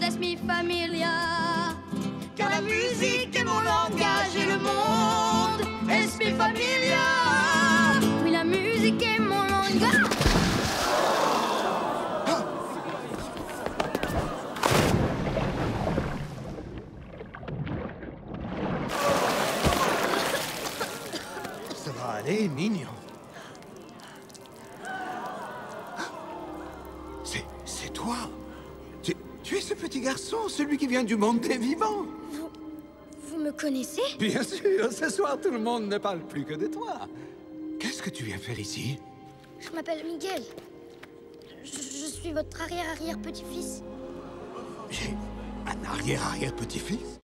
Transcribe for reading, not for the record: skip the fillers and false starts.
es mi familia. Car la musique est mon langage et le monde es mi familia. Oui, la musique est mon langage. Ça va aller, mignon. C'est toi. Tu es ce petit garçon, celui qui vient du monde des vivants. Vous me connaissez? Bien sûr, ce soir tout le monde ne parle plus que de toi. Qu'est-ce que tu viens faire ici? Je m'appelle Miguel. Je suis votre arrière-arrière-petit-fils. J'ai un arrière-arrière-petit-fils?